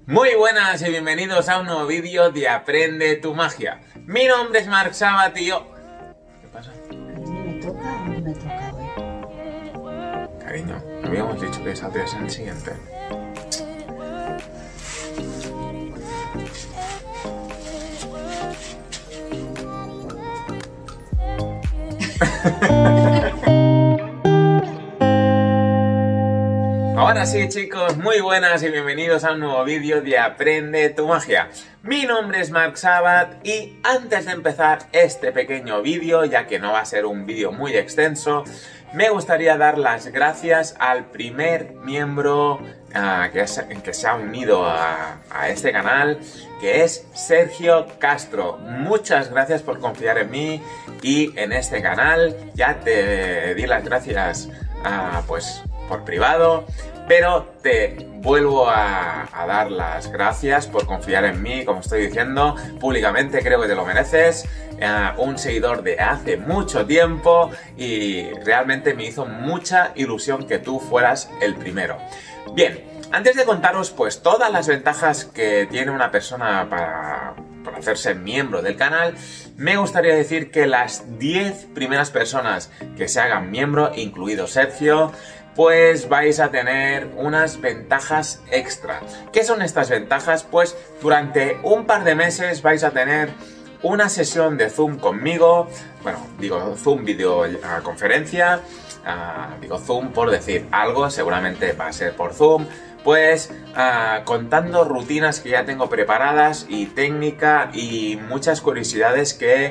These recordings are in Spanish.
Muy buenas y bienvenidos a un nuevo vídeo de Aprende tu Magia. Mi nombre es Marc Sabat y yo... ¿Qué pasa? Cariño, ¿me toca o no me toca hoy? Cariño, habíamos dicho que saldrías en el siguiente. Ahora sí, chicos, muy buenas y bienvenidos a un nuevo vídeo de Aprende tu Magia. Mi nombre es Marc Sabat y antes de empezar este pequeño vídeo, ya que no va a ser un vídeo muy extenso, me gustaría dar las gracias al primer miembro que se ha unido a este canal, que es Sergio Castro. Muchas gracias por confiar en mí y en este canal. Ya te di las gracias pues por privado, pero te vuelvo a dar las gracias por confiar en mí, como estoy diciendo públicamente. Creo que te lo mereces. Un seguidor de hace mucho tiempo y realmente me hizo mucha ilusión que tú fueras el primero. Bien, antes de contaros pues todas las ventajas que tiene una persona para hacerse miembro del canal, me gustaría decir que las 10 primeras personas que se hagan miembro, incluido Sergio, pues vais a tener unas ventajas extra. ¿Qué son estas ventajas? Pues durante un par de meses vais a tener una sesión de Zoom conmigo. Bueno, digo Zoom videoconferencia, digo Zoom por decir algo, seguramente va a ser por Zoom. Pues contando rutinas que ya tengo preparadas y técnica y muchas curiosidades que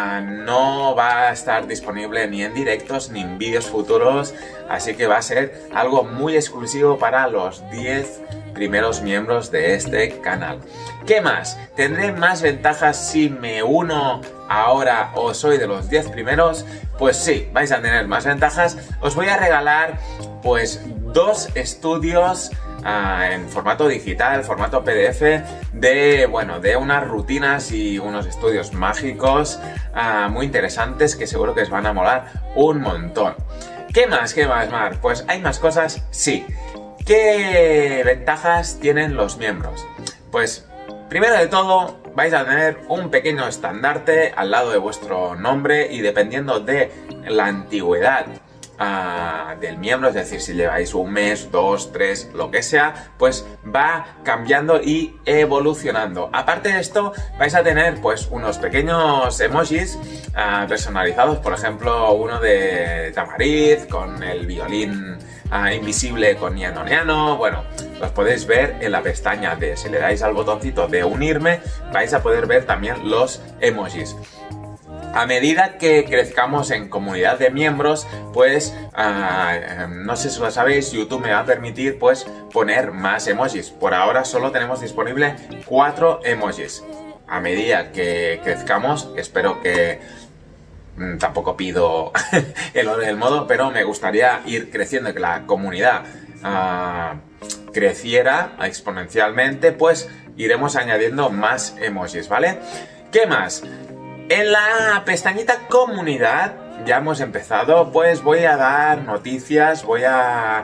no va a estar disponible ni en directos ni en vídeos futuros, así que va a ser algo muy exclusivo para los 10 primeros miembros de este canal. ¿Qué más? ¿Tendré más ventajas si me uno ahora o soy de los 10 primeros? Pues sí, vais a tener más ventajas. Os voy a regalar pues 2 estudios en formato digital, formato PDF, de unas rutinas y unos estudios mágicos muy interesantes que seguro que os van a molar un montón. ¿Qué más, Mar? Pues hay más cosas, sí. ¿Qué ventajas tienen los miembros? Pues primero de todo vais a tener un pequeño estandarte al lado de vuestro nombre y dependiendo de la antigüedad del miembro, es decir, si lleváis un mes, 2, 3, lo que sea, pues va cambiando y evolucionando. Aparte de esto, vais a tener pues unos pequeños emojis personalizados, por ejemplo, uno de Tamariz con el violín invisible con Niano Niano. Bueno, los podéis ver en la pestaña de, si le dais al botoncito de unirme, vais a poder ver también los emojis. A medida que crezcamos en comunidad de miembros, pues no sé si lo sabéis, YouTube me va a permitir pues poner más emojis. Por ahora solo tenemos disponible 4 emojis. A medida que crezcamos, espero que tampoco pido el oro del modo, pero me gustaría ir creciendo, que la comunidad creciera exponencialmente, pues iremos añadiendo más emojis, ¿vale? ¿Qué más? En la pestañita comunidad ya hemos empezado, pues voy a dar noticias, voy a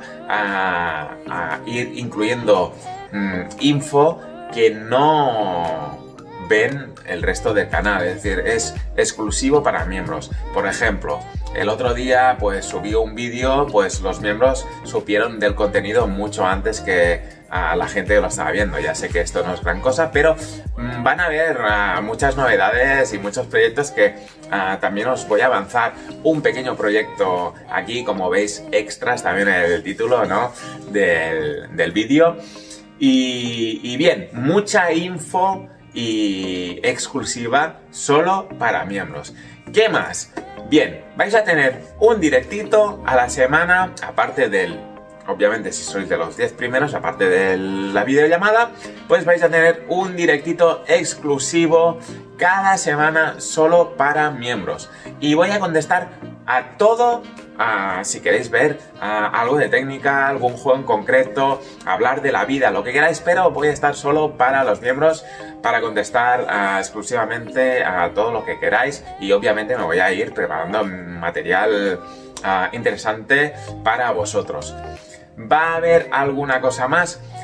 ir incluyendo info que no ven el resto del canal, es decir, es exclusivo para miembros. Por ejemplo, el otro día pues subí un vídeo, pues los miembros supieron del contenido mucho antes que a la gente que lo estaba viendo. Ya sé que esto no es gran cosa, pero van a haber muchas novedades y muchos proyectos que también os voy a avanzar. Un pequeño proyecto aquí, como veis, extras también en el título, ¿no?, del vídeo. Y bien, mucha info y exclusiva solo para miembros. ¿Qué más? Bien, vais a tener un directito a la semana, aparte del... Obviamente, si sois de los 10 primeros, aparte de la videollamada, pues vais a tener un directito exclusivo cada semana solo para miembros. Y voy a contestar a todo, si queréis ver algo de técnica, algún juego en concreto, hablar de la vida, lo que queráis, pero voy a estar solo para los miembros para contestar exclusivamente a todo lo que queráis. Y obviamente me voy a ir preparando material interesante para vosotros. ¿Va a haber alguna cosa más?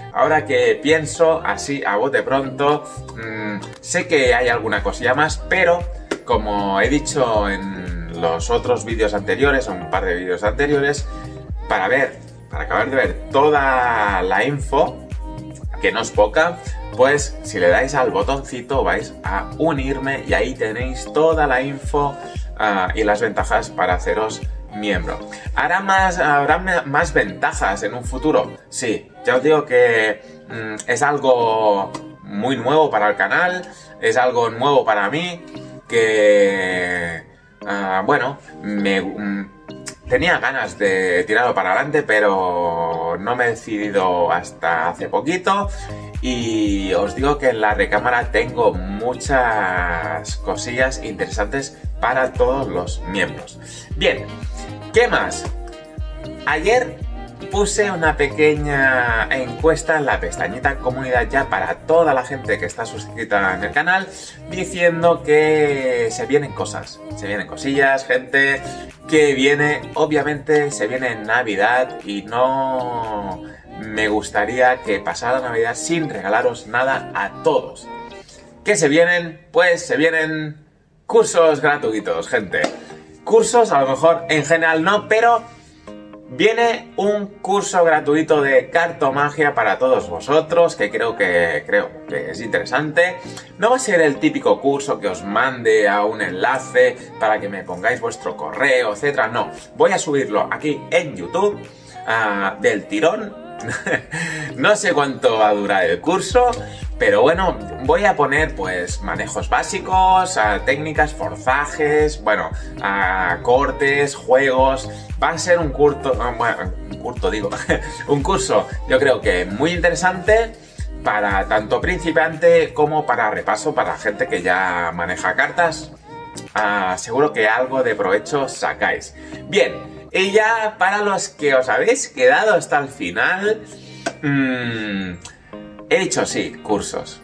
ahora que pienso así a bote pronto, sé que hay alguna cosilla más, pero como he dicho en los otros vídeos anteriores, o un par de vídeos anteriores, para acabar de ver toda la info, que no es poca, pues si le dais al botoncito vais a unirme y ahí tenéis toda la info y las ventajas para haceros miembro. ¿Habrá más ventajas en un futuro? Sí, ya os digo que es algo muy nuevo para el canal, es algo nuevo para mí, que bueno, tenía ganas de tirarlo para adelante, pero no me he decidido hasta hace poquito. Y os digo que en la recámara tengo muchas cosillas interesantes para todos los miembros. Bien, ¿qué más? Ayer puse una pequeña encuesta en la pestañita comunidad ya para toda la gente que está suscrita en el canal, diciendo que se vienen cosas, se vienen cosillas, gente, que viene, obviamente se viene Navidad y no me gustaría que pasara Navidad sin regalaros nada a todos. ¿Qué se vienen? Pues se vienen cursos gratuitos, gente. Cursos, a lo mejor en general no, pero viene un curso gratuito de cartomagia para todos vosotros, que creo que es interesante. No va a ser el típico curso que os mande a un enlace para que me pongáis vuestro correo, etcétera. No, voy a subirlo aquí en YouTube del tirón. No sé cuánto va a durar el curso, pero bueno, voy a poner pues manejos básicos, técnicas, forzajes, bueno, cortes, juegos. Va a ser un curso, un curso yo creo que muy interesante para tanto principiante como para repaso para gente que ya maneja cartas. Seguro que algo de provecho sacáis. Bien. Y ya para los que os habéis quedado hasta el final, he dicho sí, cursos.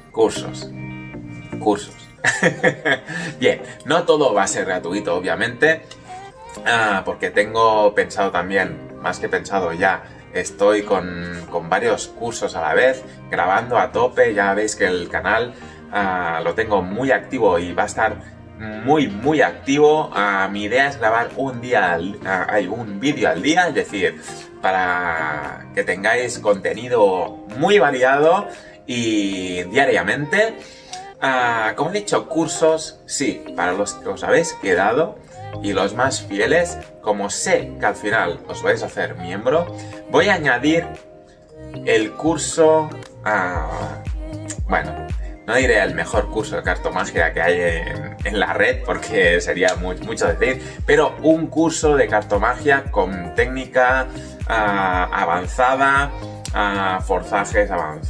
Bien, no todo va a ser gratuito, obviamente, porque tengo pensado también, más que pensado ya, estoy con varios cursos a la vez, grabando a tope. Ya veis que el canal lo tengo muy activo y va a estar muy activo. Mi idea es grabar un vídeo al día, es decir, para que tengáis contenido muy variado y diariamente. Como he dicho, cursos, sí, para los que os habéis quedado y los más fieles, como sé que al final os vais a hacer miembro, voy a añadir el curso, bueno, no diré el mejor curso de cartomagia que hay en la red, porque sería mucho decir, pero un curso de cartomagia con técnica avanzada, forzajes,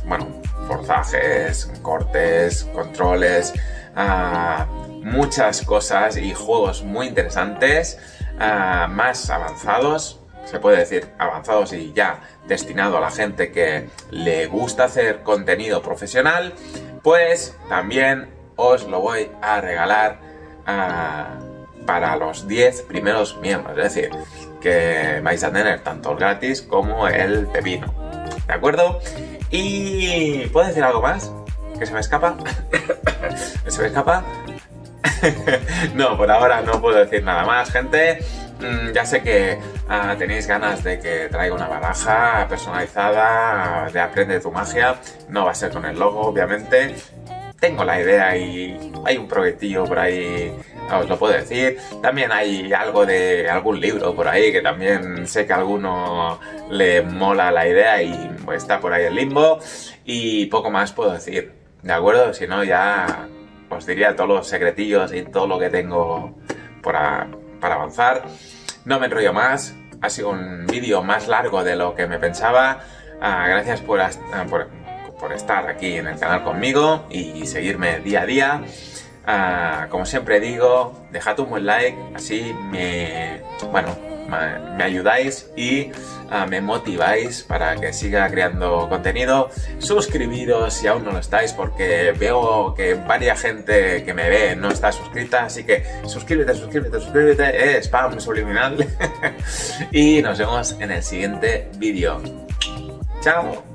cortes, controles, muchas cosas y juegos muy interesantes, más avanzados. Se puede decir avanzados y ya destinado a la gente que le gusta hacer contenido profesional, pues también os lo voy a regalar para los 10 primeros miembros. Es decir, que vais a tener tanto el gratis como el pepino. ¿De acuerdo? Y ¿puedo decir algo más? ¿Que se me escapa? ¿Se me escapa? No, por ahora no puedo decir nada más, gente. Ya sé que tenéis ganas de que traiga una baraja personalizada de Aprende tu Magia. No va a ser con el logo, obviamente. Tengo la idea y hay un proyectillo por ahí, os lo puedo decir. También hay algo de algún libro por ahí que también sé que a alguno le mola la idea y pues, está por ahí en limbo. Y poco más puedo decir, ¿de acuerdo? Si no, ya os diría todos los secretillos y todo lo que tengo para avanzar. No me enrollo más, ha sido un vídeo más largo de lo que me pensaba. Gracias por estar aquí en el canal conmigo y seguirme día a día. Como siempre digo, dejad un buen like, así me ayudáis y me motiváis para que siga creando contenido. Suscribiros si aún no lo estáis, porque veo que varias gente que me ve no está suscrita, así que suscríbete, spam subliminal. Y nos vemos en el siguiente vídeo. Chao.